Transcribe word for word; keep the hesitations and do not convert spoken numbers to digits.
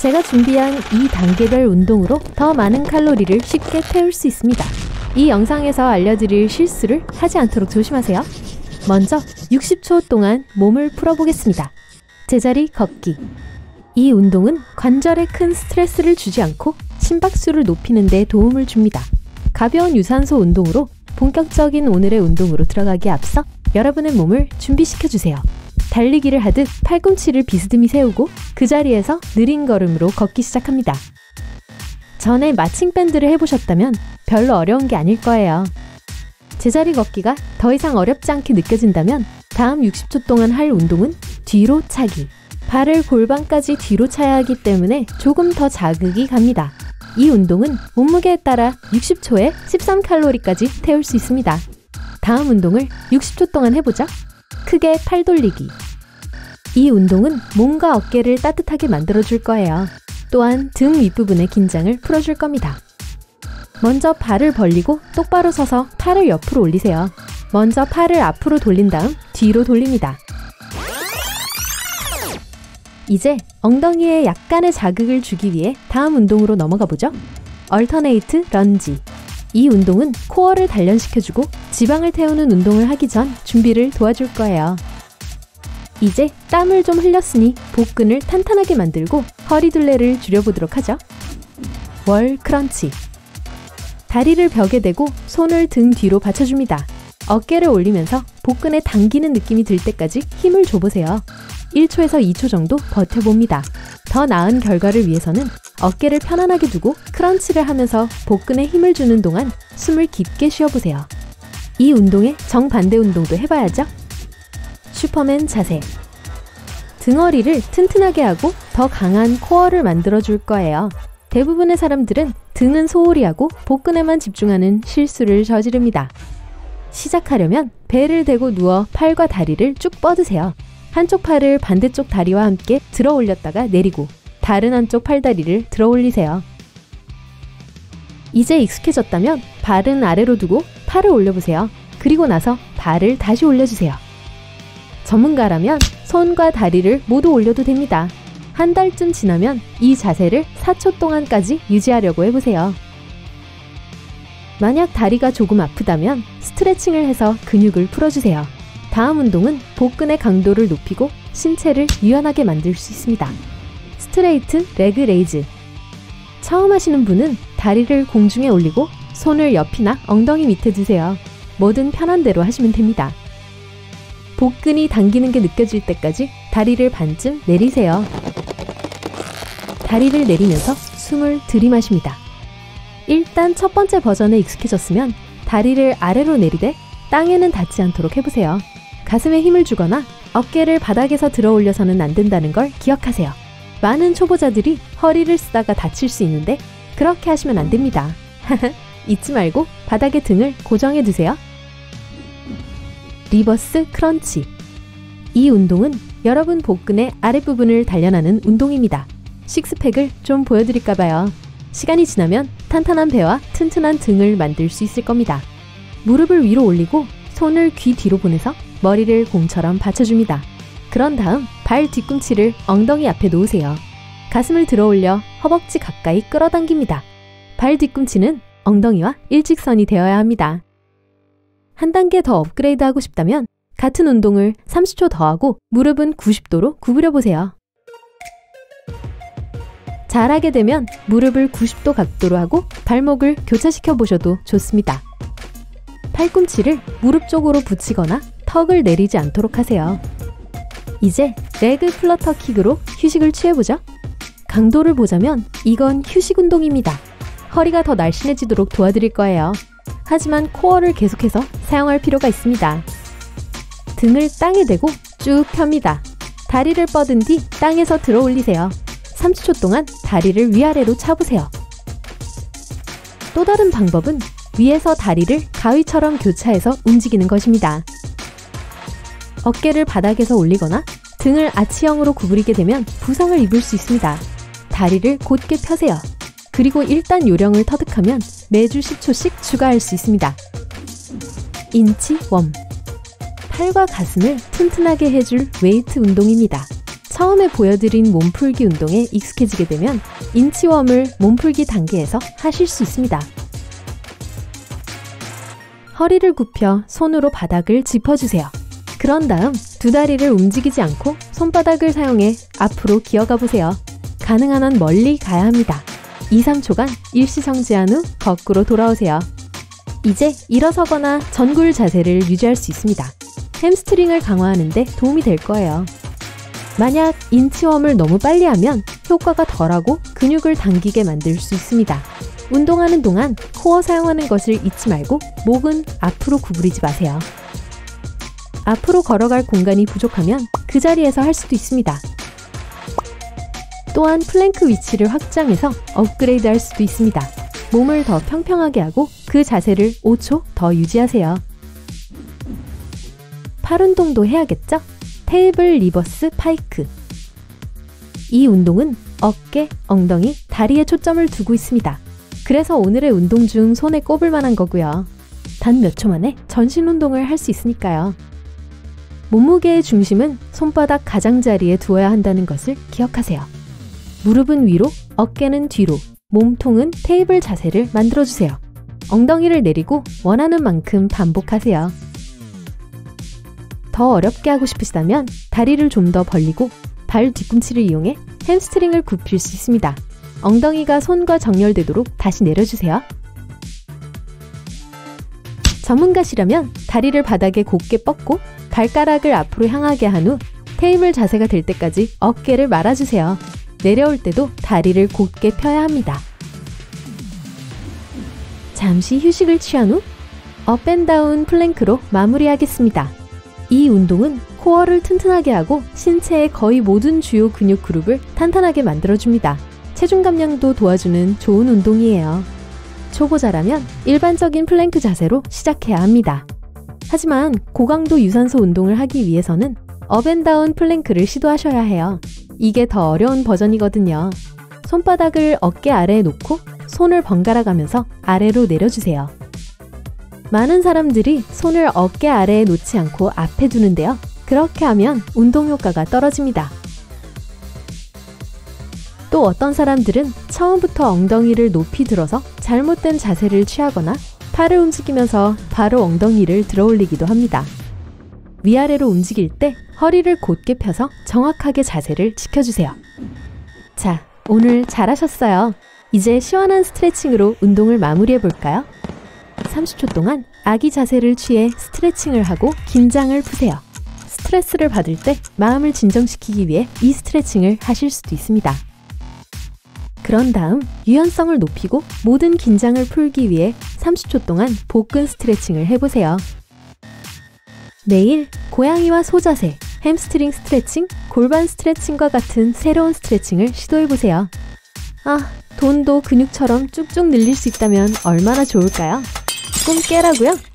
제가 준비한 이 단계별 운동으로 더 많은 칼로리를 쉽게 태울 수 있습니다. 이 영상에서 알려드릴 실수를 하지 않도록 조심하세요. 먼저 육십 초 동안 몸을 풀어보겠습니다. 제자리 걷기. 이 운동은 관절에 큰 스트레스를 주지 않고 심박수를 높이는 데 도움을 줍니다. 가벼운 유산소 운동으로 본격적인 오늘의 운동으로 들어가기에 앞서 여러분의 몸을 준비시켜주세요. 달리기를 하듯 팔꿈치를 비스듬히 세우고 그 자리에서 느린 걸음으로 걷기 시작합니다. 전에 마칭 밴드를 해보셨다면 별로 어려운 게 아닐 거예요. 제자리 걷기가 더 이상 어렵지 않게 느껴진다면 다음 육십 초 동안 할 운동은 뒤로 차기. 발을 골반까지 뒤로 차야 하기 때문에 조금 더 자극이 갑니다. 이 운동은 몸무게에 따라 육십 초에 십삼 칼로리까지 태울 수 있습니다. 다음 운동을 육십 초 동안 해보죠. 크게 팔 돌리기. 이 운동은 몸과 어깨를 따뜻하게 만들어줄 거예요. 또한 등 윗부분의 긴장을 풀어줄 겁니다. 먼저 발을 벌리고 똑바로 서서 팔을 옆으로 올리세요. 먼저 팔을 앞으로 돌린 다음 뒤로 돌립니다. 이제 엉덩이에 약간의 자극을 주기 위해 다음 운동으로 넘어가 보죠. 얼터네이트 런지. 이 운동은 코어를 단련시켜주고 지방을 태우는 운동을 하기 전 준비를 도와줄 거예요. 이제 땀을 좀 흘렸으니 복근을 탄탄하게 만들고 허리둘레를 줄여보도록 하죠. 월 크런치. 다리를 벽에 대고 손을 등 뒤로 받쳐줍니다. 어깨를 올리면서 복근에 당기는 느낌이 들 때까지 힘을 줘보세요. 일 초에서 이 초 정도 버텨봅니다. 더 나은 결과를 위해서는 어깨를 편안하게 두고 크런치를 하면서 복근에 힘을 주는 동안 숨을 깊게 쉬어보세요. 이 운동의 정반대 운동도 해봐야죠. 슈퍼맨 자세. 등허리를 튼튼하게 하고 더 강한 코어를 만들어줄 거예요. 대부분의 사람들은 등은 소홀히 하고 복근에만 집중하는 실수를 저지릅니다. 시작하려면 배를 대고 누워 팔과 다리를 쭉 뻗으세요. 한쪽 팔을 반대쪽 다리와 함께 들어 올렸다가 내리고 다른 한쪽 팔다리를 들어 올리세요. 이제 익숙해졌다면 발은 아래로 두고 팔을 올려보세요. 그리고 나서 발을 다시 올려주세요. 전문가라면 손과 다리를 모두 올려도 됩니다. 한 달쯤 지나면 이 자세를 사 초 동안까지 유지하려고 해보세요. 만약 다리가 조금 아프다면 스트레칭을 해서 근육을 풀어주세요. 다음 운동은 복근의 강도를 높이고 신체를 유연하게 만들 수 있습니다. 스트레이트 레그 레이즈. 처음 하시는 분은 다리를 공중에 올리고 손을 옆이나 엉덩이 밑에 두세요. 뭐든 편한 대로 하시면 됩니다. 복근이 당기는 게 느껴질 때까지 다리를 반쯤 내리세요. 다리를 내리면서 숨을 들이마십니다. 일단 첫 번째 버전에 익숙해졌으면 다리를 아래로 내리되 땅에는 닿지 않도록 해보세요. 가슴에 힘을 주거나 어깨를 바닥에서 들어 올려서는 안 된다는 걸 기억하세요. 많은 초보자들이 허리를 쓰다가 다칠 수 있는데 그렇게 하시면 안 됩니다. 잊지 말고 바닥에 등을 고정해 두세요. 리버스 크런치. 이 운동은 여러분 복근의 아랫부분을 단련하는 운동입니다. 식스팩을 좀 보여드릴까봐요. 시간이 지나면 탄탄한 배와 튼튼한 등을 만들 수 있을 겁니다. 무릎을 위로 올리고 손을 귀 뒤로 보내서 머리를 공처럼 받쳐줍니다. 그런 다음 발 뒤꿈치를 엉덩이 앞에 놓으세요. 가슴을 들어 올려 허벅지 가까이 끌어당깁니다. 발 뒤꿈치는 엉덩이와 일직선이 되어야 합니다. 한 단계 더 업그레이드 하고 싶다면 같은 운동을 삼십 초 더 하고 무릎은 구십 도로 구부려 보세요. 잘하게 되면 무릎을 구십 도 각도로 하고 발목을 교차시켜 보셔도 좋습니다. 팔꿈치를 무릎 쪽으로 붙이거나 턱을 내리지 않도록 하세요. 이제 레그 플러터 킥으로 휴식을 취해보죠. 강도를 보자면 이건 휴식 운동입니다. 허리가 더 날씬해지도록 도와드릴 거예요. 하지만 코어를 계속해서 사용할 필요가 있습니다. 등을 땅에 대고 쭉 펴니다. 다리를 뻗은 뒤 땅에서 들어 올리세요. 삼십 초 동안 다리를 위아래로 차보세요. 또 다른 방법은 위에서 다리를 가위처럼 교차해서 움직이는 것입니다. 어깨를 바닥에서 올리거나 등을 아치형으로 구부리게 되면 부상을 입을 수 있습니다. 다리를 곧게 펴세요. 그리고 일단 요령을 터득하면 매주 십 초씩 추가할 수 있습니다. 인치 웜. 팔과 가슴을 튼튼하게 해줄 웨이트 운동입니다. 처음에 보여드린 몸풀기 운동에 익숙해지게 되면 인치웜을 몸풀기 단계에서 하실 수 있습니다. 허리를 굽혀 손으로 바닥을 짚어주세요. 그런 다음 두 다리를 움직이지 않고 손바닥을 사용해 앞으로 기어가 보세요. 가능한 한 멀리 가야 합니다. 이, 삼 초간 일시정지한 후 거꾸로 돌아오세요. 이제 일어서거나 전굴 자세를 유지할 수 있습니다. 햄스트링을 강화하는 데 도움이 될 거예요. 만약 인치웜을 너무 빨리 하면 효과가 덜하고 근육을 당기게 만들 수 있습니다. 운동하는 동안 코어 사용하는 것을 잊지 말고 목은 앞으로 구부리지 마세요. 앞으로 걸어갈 공간이 부족하면 그 자리에서 할 수도 있습니다. 또한 플랭크 위치를 확장해서 업그레이드 할 수도 있습니다. 몸을 더 평평하게 하고 그 자세를 오 초 더 유지하세요. 팔 운동도 해야겠죠? 테이블 리버스 파이크. 이 운동은 어깨, 엉덩이, 다리에 초점을 두고 있습니다. 그래서 오늘의 운동 중 손에 꼽을 만한 거고요. 단 몇 초 만에 전신 운동을 할 수 있으니까요. 몸무게의 중심은 손바닥 가장자리에 두어야 한다는 것을 기억하세요. 무릎은 위로, 어깨는 뒤로, 몸통은 테이블 자세를 만들어주세요. 엉덩이를 내리고 원하는 만큼 반복하세요. 더 어렵게 하고 싶으시다면 다리를 좀 더 벌리고 발 뒤꿈치를 이용해 햄스트링을 굽힐 수 있습니다. 엉덩이가 손과 정렬되도록 다시 내려주세요. 전문가시라면 다리를 바닥에 곧게 뻗고 발가락을 앞으로 향하게 한 후 테이블 자세가 될 때까지 어깨를 말아주세요. 내려올 때도 다리를 곧게 펴야 합니다. 잠시 휴식을 취한 후 업앤다운 플랭크로 마무리하겠습니다. 이 운동은 코어를 튼튼하게 하고 신체의 거의 모든 주요 근육 그룹을 탄탄하게 만들어줍니다. 체중 감량도 도와주는 좋은 운동이에요. 초보자라면 일반적인 플랭크 자세로 시작해야 합니다. 하지만 고강도 유산소 운동을 하기 위해서는 업앤다운 플랭크를 시도하셔야 해요. 이게 더 어려운 버전이거든요. 손바닥을 어깨 아래에 놓고 손을 번갈아 가면서 아래로 내려주세요. 많은 사람들이 손을 어깨 아래에 놓지 않고 앞에 두는데요. 그렇게 하면 운동 효과가 떨어집니다. 또 어떤 사람들은 처음부터 엉덩이를 높이 들어서 잘못된 자세를 취하거나 팔을 움직이면서 바로 엉덩이를 들어 올리기도 합니다. 위아래로 움직일 때 허리를 곧게 펴서 정확하게 자세를 지켜주세요. 자, 오늘 잘하셨어요. 이제 시원한 스트레칭으로 운동을 마무리해 볼까요? 삼십 초 동안 아기 자세를 취해 스트레칭을 하고 긴장을 푸세요. 스트레스를 받을 때 마음을 진정시키기 위해 이 스트레칭을 하실 수도 있습니다. 그런 다음 유연성을 높이고 모든 긴장을 풀기 위해 삼십 초 동안 복근 스트레칭을 해보세요. 내일 고양이와 소자세, 햄스트링 스트레칭, 골반 스트레칭과 같은 새로운 스트레칭을 시도해보세요. 아, 돈도 근육처럼 쭉쭉 늘릴 수 있다면 얼마나 좋을까요? 꿈 깨라고요?